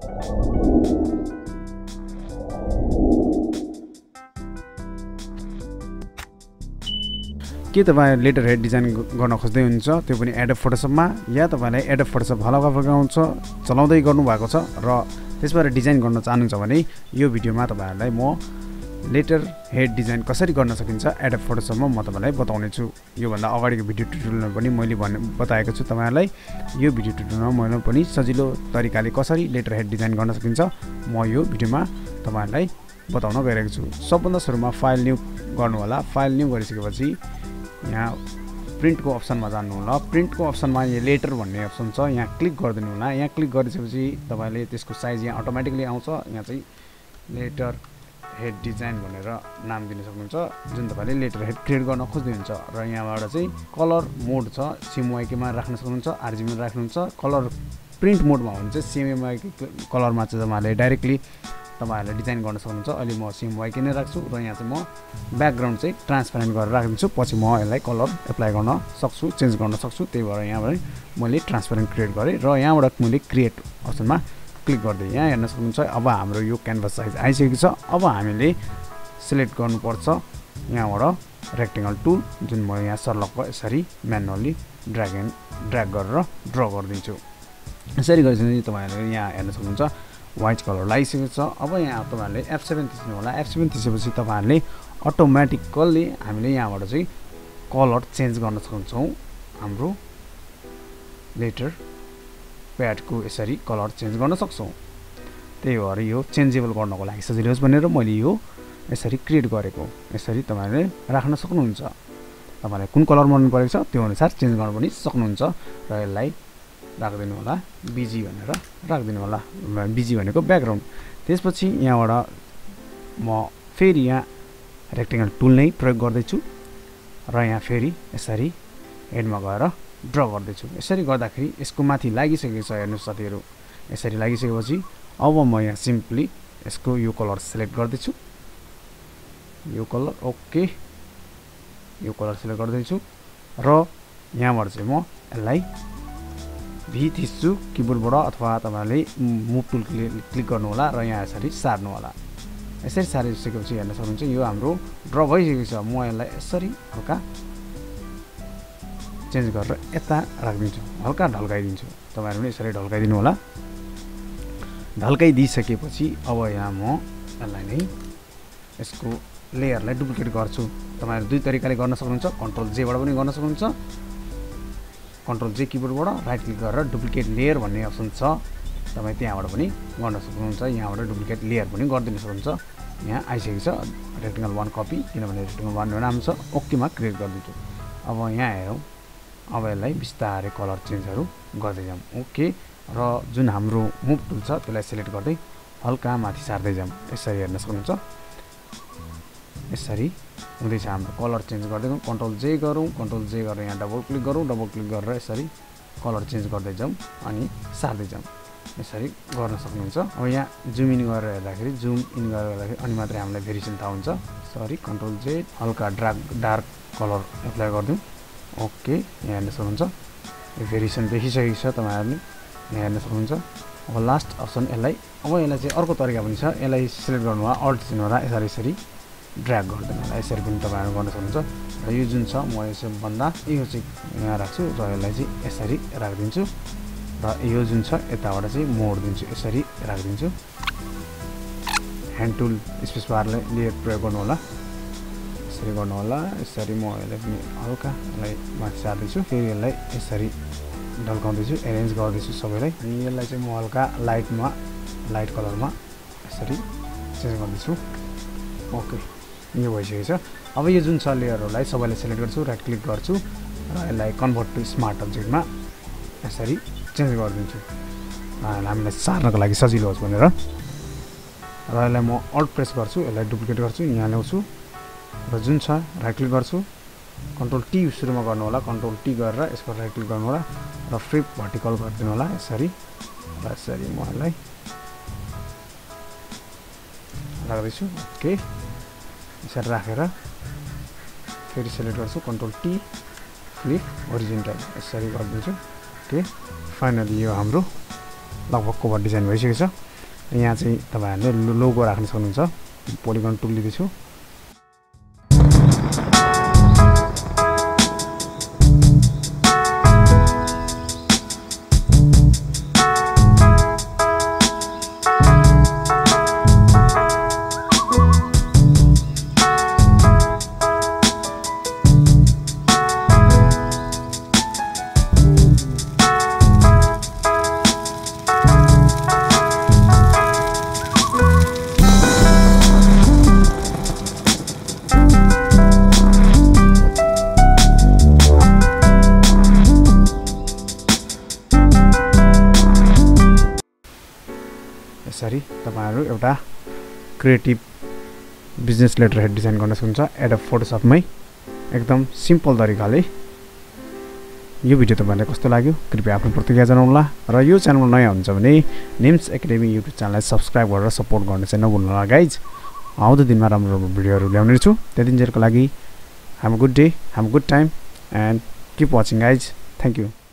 के तपाईं letter head design गर्न खोज्दै हुनुहुन्छ त्यो पनि एडोब फोटोशपमा या तपाईलाई एडोब फोटोशप हल्का फल्का आउँछ चलाउँदै गर्नु भएको छ र त्यसबाट डिजाइन गर्न चाहनुहुन्छ भने यो भिडियोमा तपाईहरुलाई म लेटर हेड डिजाइन कसरी गर्न सकिन्छ एडोब फोटोशपमा म तपाईलाई बताउने छु। यो भन्दा अगाडिको भिडियो ट्युटोरियलमा पनि मैले बताएको छु तपाईहरुलाई यो भिडियो ट्युटोरियलमा मैले पनि सजिलो तरिकाले कसरी लेटर हेड डिजाइन गर्न सकिन्छ म यो भिडियोमा तपाईहरुलाई बताउन गइरहेको छु। सबभन्दा सुरुमा फाइल न्यू गर्नु होला। फाइल न्यू गरिसकेपछि यहाँ प्रिन्टको अप्सनमा जानु होला। प्रिन्टको अप्सनमा यहाँ लेटर भन्ने अप्सन छ, यहाँ क्लिक गरिदिनु होला। यहाँ क्लिक गरिसकेपछि तपाईले त्यसको साइज यहाँ अटोमेटिकली आउँछ। यहाँ चाहिँ लेटर हेड डिजाइन भनेर नाम दिन सक्नुहुन्छ जुन तपाईले लेटर हेड क्रिएट गर्न खोज्दै हुनुहुन्छ। र यहाँबाट चाहिँ कलर मोड छ, सिएमवाईकेमा राख्न सक्नुहुन्छ, आरजीबीमा राख्नुहुन्छ। कलर प्रिन्ट मोडमा हो भने चाहिँ सिएमवाईको कलरमा चाहिँ तपाईले डाइरेक्टली तपाईहरुले डिजाइन गर्न सक्नुहुन्छ। अहिले म सिएमवाईके नै राख्छु र यहाँ चाहिँ म ब्याकग्राउन्ड चाहिँ ट्रान्सपेरेन्ट गरेर राखिदिन्छु। पछि म यसलाई कलर एप्लाई गर्न सक्छु, चेन्ज गर्न सक्छु। त्यही भएर यहाँबाट मैले ट्रान्सपेरेन्ट क्रिएट गरेँ र यहाँबाट मैले क्रिएट अप्सनमा क्लिक गर्दै यहाँ हेर्न सक्नुहुन्छ। अब हाम्रो यो क्यानभस साइज आइसकेको छ। अब हामीले सिलेक्ट गर्नुपर्छ यहाँबाट रेक्टेंगल टुल जुन म यहाँ सर्लकको यसरी म्यानुअली ड्र्याग गरेर ड्र गरिदिन्छु। यसरी गरेपछि तपाईहरुले यहाँ हेर्न सक्नुहुन्छ व्हाइट कलर लागिसकेको छ। अब यहाँ तपाईहरुले F7 थिच्नु होला। F7 थिचेपछि तपाईहरुले अटोमेटिकली हामीले यहाँबाट चाहिँ कलर चेन्ज गर्न सक्छौं। हाम्रो लेटर प्याडको यसरी कलर चेन्ज गर्न सक्छौं। त्यही भएर यो चेन्जेबल गर्नको लागि सजिलो होस् भनेर मैले यो यसरी क्रिएट गरेको। यसरी तपाईहरुले राख्न सक्नुहुन्छ। तपाईलाई कुन कलर मन परेको छ त्यो अनुसार चेन्ज गर्न पनि सक्नुहुन्छ। र यसलाई राख्दिनु होला बीजी भनेर राख्दिनु होला। बीजी भनेको ब्याकग्राउन्ड। त्यसपछि यहाँबाट म फेरि यहाँ रेक्टेंगल टुल नै प्रयोग गर्दै छु र यहाँ फेरि यसरी हेडमा गएर ड्र गर्दै छु। यसरी गर्दाखेरि यसको माथि लागिसकेको छ हेर्नुस् साथीहरु। यसरी लागिसकेपछि अब म यहाँ सिम्पली यसको यो कलर सिलेक्ट गर्दै छु। यो कलर ओके, यो कलर सिलेक्ट गर्दै छु र यहाँबाट चाहिँ म यसलाई भी थिच्छु किबोर्डबाट अथवा तपाईहरुले मुभ टुल क्लिक गर्नु होला र यहाँ यसरी सार्नु होला। यसरी सारिसकेपछि हेर्न सक्नुहुन्छ यो हाम्रो ड्र भइसकेको छ। म यसलाई यसरी हल्का चेन्ज गरेर यता राख्दिन्छु, हल्का ढल्काइदिन्छु। तपाईहरु पनि यसरी ढल्काइदिनु होला। ढल्काइदिसकेपछि अब यहाँ म यसलाई नै यसको लेयरलाई डुप्लिकेट गर्छु। तपाईहरु दुई तरिकाले गर्न सक्नुहुन्छ। कन्ट्रोल जे बाट पनि गर्न सक्नुहुन्छ। कन्ट्रोल जे किबोर्डबाट राइट क्लिक गरेर डुप्लिकेट लेयर भन्ने अप्सन छ, तपाई त्यहाँबाट पनि गर्न सक्नुहुन्छ। यहाँबाट डुप्लिकेट लेयर पनि गरिदिन सक्नुहुन्छ। यहाँ आइसकेको छ रेक्टेंगल 1 कपी, किनभने रेक्टेंगल 1 नाम छ। ओके मा क्रिएट गरिदिन्छु। अब यहाँ हेरौँ। अब यसलाई बिस्तारै कलर चेन्जहरु गर्दै जाम। ओके र जुन हाम्रो मुभ टुल छ त्यसलाई सिलेक्ट गर्दै हल्का माथि सार्दै जाम। यसरी हेर्न सक्नुहुन्छ। यसरी हुँदैछ हाम्रो कलर चेन्ज गर्दै गरौँ। कन्ट्रोल जे गरौँ। कन्ट्रोल जे गरेर यहाँ डबल क्लिक गरौँ। डबल क्लिक गरेर यसरी कलर चेन्ज गर्दै जाउँ अनि सार्दै जाउँ। यसरी गर्न सक्नुहुन्छ। अब यहाँ जुम इन गरेर हेर्दाखेरि जुम इन गरेर हेर्दाखेरि अनि मात्रै हामीलाई भेरिएसन थाहा हुन्छ। सरी कन्ट्रोल जे हल्का डार्क कलर एप्लाई गर्दिउँ। ओके यहाँ हेर्न सक्नुहुन्छ यो भेरिएसन देखिसकेको छ तपाईहरुले। यहाँ हेर्न सक्नुहुन्छ। अब लास्ट अप्सन यसलाई चाहिँ अर्को तरिका पनि छ। यसलाई सिलेक्ट गर्नु होला, अल्ट चिन्ह होला, यसरी ड्र्याग गर्दिनु होला। यसरी पनि तपाईहरु गर्न सक्नुहुन्छ। र यो जुन छ म यसो भन्दा यो चाहिँ यहाँ राख्छु र यसलाई चाहिँ यसरी राख्दिन्छु र यो जुन छ यताबाट चाहिँ मोड्दिन्छु, यसरी राख्दिन्छु। ह्यान्ड टुल स्पेस बारले लेयर प्रयोग गर्नु होला। यसरी गर्नु होला। यसरी म यसलाई पनि हल्का यसलाई माथि सार्दैछु। फेरि यसलाई यसरी ढल्काउँदैछु, एरेन्ज गर्दैछु सबैलाई। अनि यसलाई चाहिँ म हल्का लाइट कलरमा यसरी चेन्ज गर्दैछु। ओके यो भइसकेको छ। अब यो जुन छ लेयरहरुलाई सबैलाई सिलेक्ट गर्छु, राइट क्लिक गर्छु र यसलाई कन्भर्ट टु स्मार्ट अब्जेक्टमा यसरी चेन्ज गरिदिन्छु हामीलाई सार्नको लागि सजिलो होस् भनेर। र यसलाई म अल्ट प्रेस गर्छु, यसलाई डुप्लिकेट गर्छु, यहाँ ल्याउँछु र जुन छ राइट क्लिक गर्छु। कन्ट्रोल टी सुरुमा गर्नु होला। कन्ट्रोल टी गरेर यसको राइट क्लिक गर्नु होला र फ्लिप भर्टिकल गरिदिनु होला यसरी। र यसरी म यसलाई राख्दैछु। ओके यसरी राखेर फेरि सिलेक्ट गर्छु। कन्ट्रोल टी फ्लिप होरिजोन्टल यसरी गरिदिन्छु। ओके फाइनली यो हाम्रो लगभग कभर डिजाइन भइसकेको छ। यहाँ चाहिँ तपाईहरुले लोगो राख्न सक्नुहुन्छ पोलिगन टुल लिदैछु यसरी तपाईहरु एउटा creative business letter head design गर्न सक्नुहुन्छ एडोब फोटोशपमै एकदम सिम्पल तरिकाले यो भिडियो तपाईहरुलाई कस्तो लाग्यो कृपया आफ्नो प्रतिक्रिया जनाउनुला र यो च्यानलमा नयाँ हुनुहुन्छ भने निम्स एकाडेमी युट्युब च्यानललाई सब्स्क्राइब गरेर सपोर्ट गर्न चाहिँ नभुल्नुहोला गाइज आउँदो दिनमा राम्रो भिडियोहरु ल्याउने छु त्यतिन्जेलको लागि have a good day have a good time and keep watching guys thank you